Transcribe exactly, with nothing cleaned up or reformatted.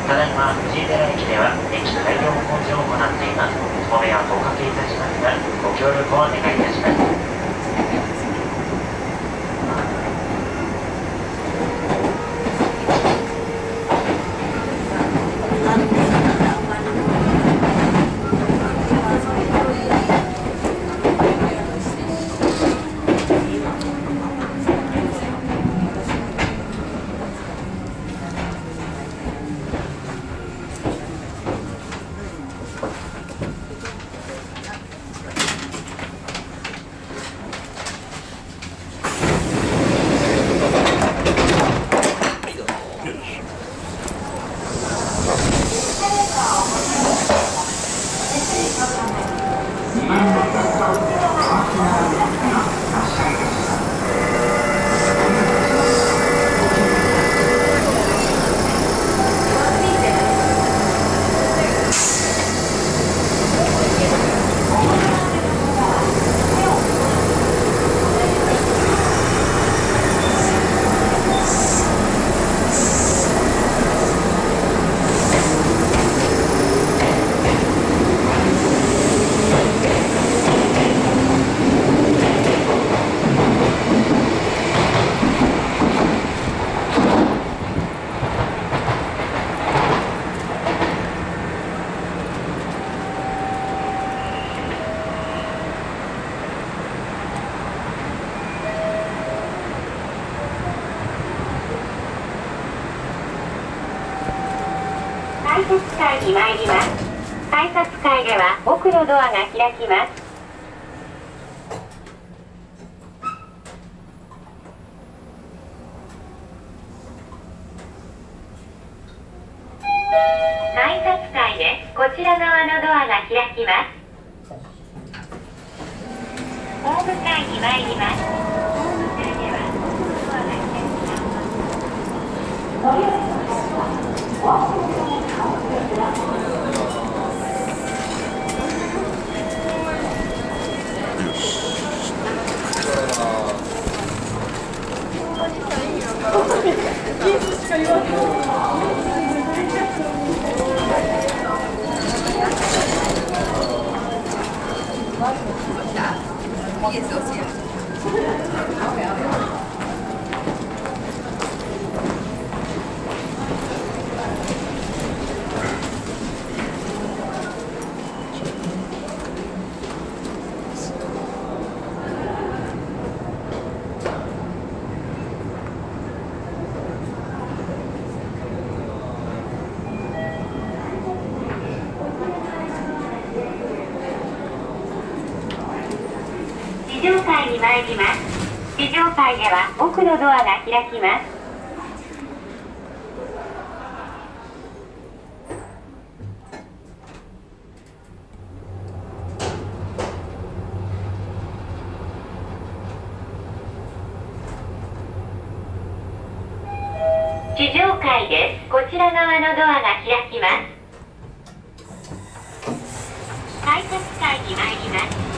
ただいま藤井寺駅では駅改良工事を行っています。お目はおかけいたしますが、ご協力をお願いいたします。 改札階に参ります。改札階では奥のドアが開きます。改札階です。こちら側のドアが開きます。ホーム階に参ります。ホーム階では奥のドアが開きます。 いいですよ、 地上階に参ります。地上階では奥のドアが開きます。地上階です。こちら側のドアが開きます。改札階に参ります。